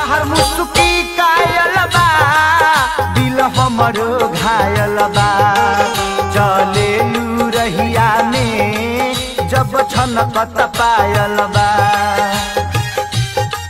तहर मुस्की कायल बा दिल हमरो घायल बा चले लू रहिया में जब छनकत पायल बा।